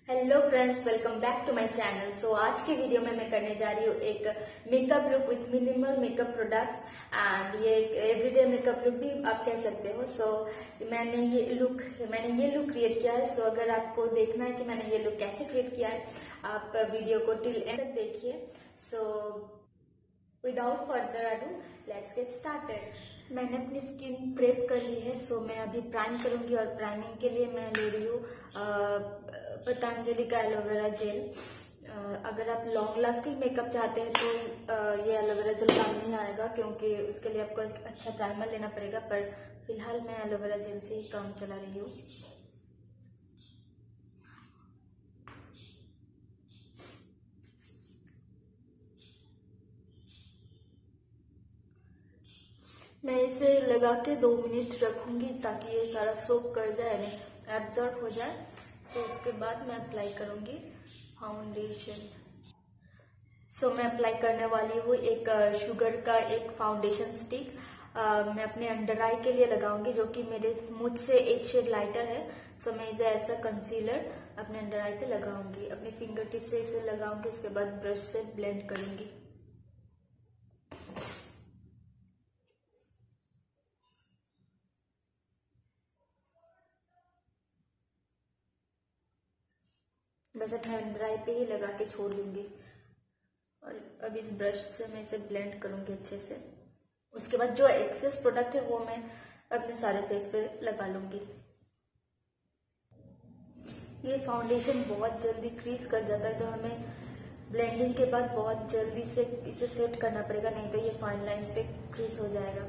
Hello friends, welcome back to my channel. So आज के video में मैं करने जा रही हूँ एक makeup look with minimal makeup products and ये एक एवरीडे मेकअप लुक भी आप कह सकते हो। सो मैंने ये लुक क्रिएट किया है। सो अगर आपको देखना है कि मैंने ये लुक कैसे क्रिएट किया है, आप वीडियो को टिल एंड तक देखिए। So without further ado let's get started. मैंने अपनी स्किन प्रेप कर ली है। सो मैं अभी प्राइम करूंगी और प्राइमिंग के लिए मैं ले रही हूँ पतंजलि का एलोवेरा जेल। अगर आप लॉन्ग लास्टिंग मेकअप चाहते हैं तो ये एलोवेरा जेल काम नहीं आएगा, क्योंकि उसके लिए आपको एक अच्छा प्राइमर लेना पड़ेगा। पर फिलहाल मैं एलोवेरा जेल से ही काम चला रही हूँ। मैं इसे लगा के 2 मिनट रखूंगी ताकि ये सारा सोक कर जाए, एब्जॉर्ब हो जाए। तो उसके बाद मैं अप्लाई करूंगी फाउंडेशन। सो मैं अप्लाई करने वाली हूँ एक शुगर का एक फाउंडेशन स्टिक। मैं अपने अंडर आई के लिए लगाऊंगी, जो कि मेरे मुझ से एक शेड लाइटर है। सो मैं इसे ऐसा कंसीलर अपने अंडर आई पे लगाऊंगी। अपने फिंगर टिप से इसे लगाऊंगी, उसके बाद ब्रश से ब्लेंड करूंगी। बस अपने अंडर आई पे ही लगा के छोड़ दूंगी और अब इस ब्रश से मैं इसे ब्लेंड करूंगी अच्छे से। उसके बाद जो एक्सेस प्रोडक्ट है वो मैं अपने सारे फेस पे लगा लूंगी। ये फाउंडेशन बहुत जल्दी क्रीज कर जाता है, तो हमें ब्लेंडिंग के बाद बहुत जल्दी से इसे सेट करना पड़ेगा, नहीं तो ये फाइन लाइंस पे क्रीज हो जाएगा।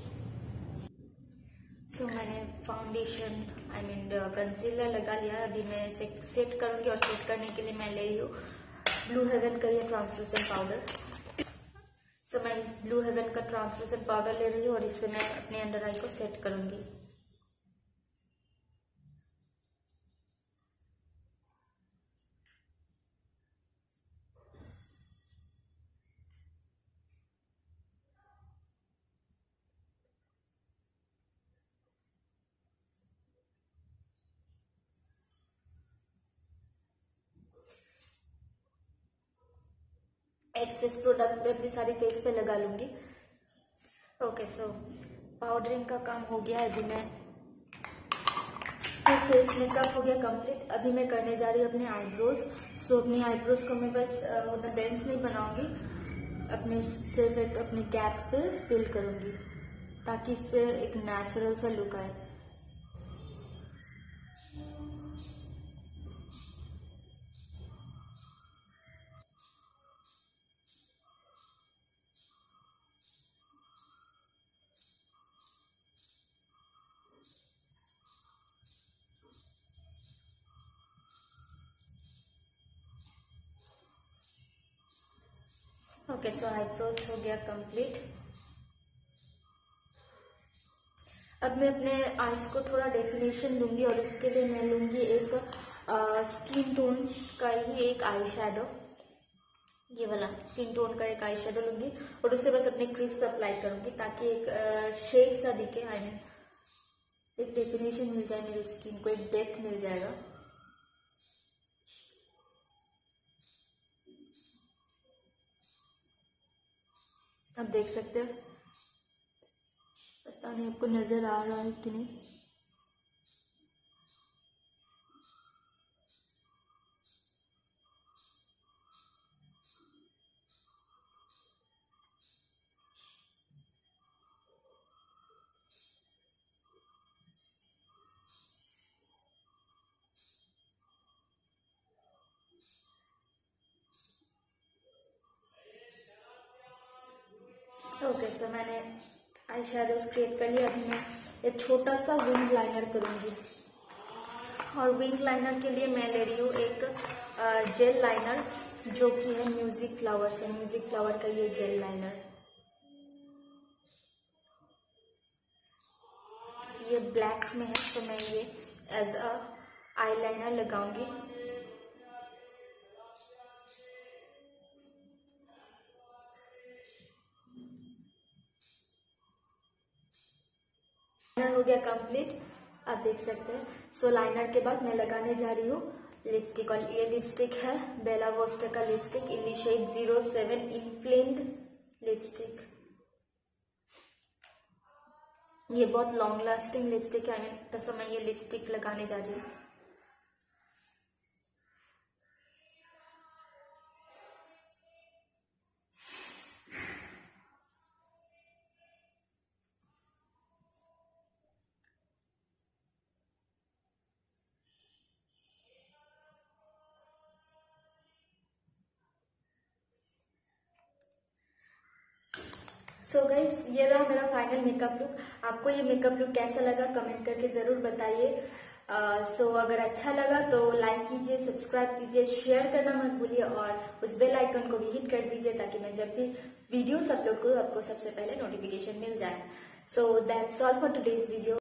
सो मैंने फाउंडेशन कंसीलर लगा लिया है। अभी मैं इसे सेट करूंगी और सेट करने के लिए मैं ले रही हूँ ब्लू हेवन का ये ट्रांसलूसेंट पाउडर। सो मैं इस ब्लू हेवन का ट्रांसलूसेंट पाउडर ले रही हूँ और इससे मैं अपने अंडर आई को सेट करूंगी। एक्सेस प्रोडक्ट पे अपनी सारी फेस पे लगा लूंगी। ओके, सो पाउडरिंग का काम हो गया। अभी मैं फेस मेकअप हो गया कंप्लीट। अभी मैं करने जा रही हूँ अपने आईब्रोज। सो अपनी आईब्रोज को मैं बस उतना डेंस नहीं बनाऊंगी, अपने सिर्फ एक अपने गैप्स पे फिल करूंगी ताकि इससे एक नेचुरल सा लुक आए। ओके, सो आईब्रोज हो गया कंप्लीट। अब मैं अपने आईज को थोड़ा डेफिनेशन दूंगी और इसके लिए मैं लूंगी एक स्किन टोन का ही एक आई शेडो। ये वाला स्किन टोन का एक आई शेडो लूंगी और उसे बस अपने क्रीज पे अप्लाई करूंगी ताकि एक शेड सा दिखे। एक डेफिनेशन मिल जाए मेरी स्किन को, एक डेप्थ मिल जाएगा। आप देख सकते हो, पता नहीं आपको नजर आ रहा है कि नहीं। ओके, सो मैंने आई शेडोज क्रिएट कर लिया। अभी मैं एक छोटा सा विंग लाइनर करूंगी और विंग लाइनर के लिए मैं ले रही हूँ एक जेल लाइनर, जो कि है म्यूजिक फ्लावर से। म्यूजिक फ्लावर का ये जेल लाइनर, ये ब्लैक में है, तो मैं ये एज अ आई लाइनर लगाऊंगी। लाइनर हो गया कंप्लीट, आप देख सकते हैं। सो लाइनर के बाद मैं लगाने जा रही हूँ लिपस्टिक, और ये लिपस्टिक है बेला वोस्टा का lipstick in the shade 07 inflamed lipstick. ये बहुत लॉन्ग लास्टिंग लिपस्टिक है, तो मैं ये लिपस्टिक लगाने जा रही हूँ। सो गाइस, ये रहा मेरा फाइनल मेकअप लुक। आपको ये मेकअप लुक कैसा लगा कमेंट करके जरूर बताइए। सो अगर अच्छा लगा तो लाइक कीजिए, सब्सक्राइब कीजिए, शेयर करना मत भूलिए और उस बेल आइकन को भी हिट कर दीजिए ताकि मैं जब भी वीडियोस अपलोड करूँ आपको सबसे पहले नोटिफिकेशन मिल जाए। So that's all for today's video.